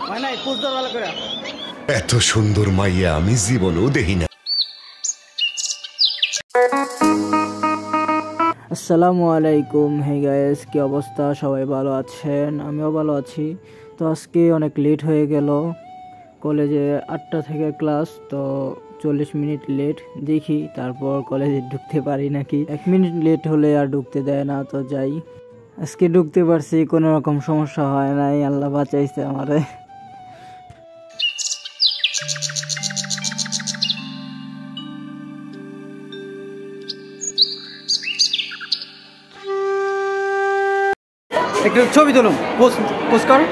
এত সুন্দর মাইয়া আমি জীবনেও দেখি না। আসসালামু আলাইকুম। হে গাইস, কি অবস্থা? সবাই ভালো আছেন? আমিও ভালো আছি। তো আজকে অনেক লেট হয়ে গেল, কলেজে 8টা থেকে ক্লাস, তো 40 মিনিট লেট দেখি, তারপর কলেজে ঢুকতে পারি নাকি। 1 মিনিট লেট হলে আর ঢুকতে দেয় না, তো যাই। আজকে ঢুকতে পারছি, কোনো রকম সমস্যা হয় নাই, আল্লাহ বাঁচাইছে আমারে। একটা ছবি তুলুন, পোস্ট কর।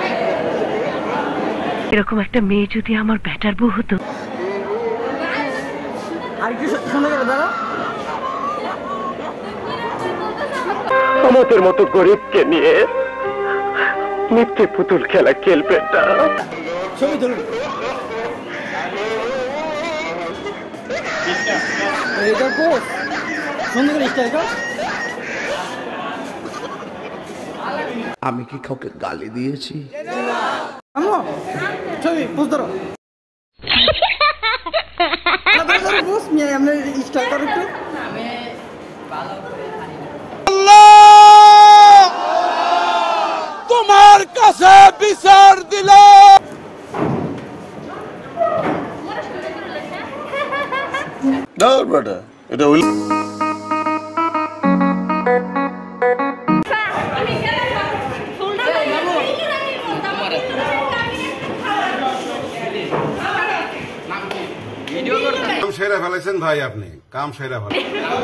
এরকম একটা মেয়ে যদি আমার ব্যাটার বউ হতো। আর কি সুন্দর করে দাঁড়া। আমাদের মতো গরিবকে নিয়ে মিথ্যে পুতুল খেলা খেলবেন না। ছবি তুলুন। এইটা পোস্ট সুন্দর করে স্টাইল কর। আমি কি কাউকে গালি দিয়েছি? ছবি পোস্ট ধরো। তোমার কাছে বিচার দিল। এটা হইল সেরা ফেলেছেন ভাই, আপনি কাম সেরা ফেলেছেন।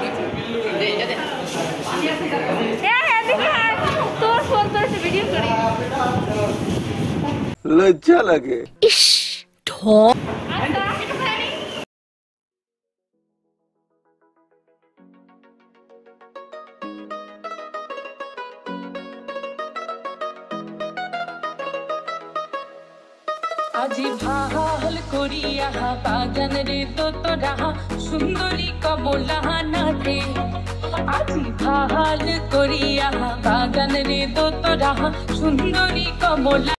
লজ্জা লাগে। আজি ভাল করিয়া বাগান রে তোরা সুন্দরী কমলা নাথে। আজি ভাল করিয়া বাগান রে তোরা সুন্দরী কমলা।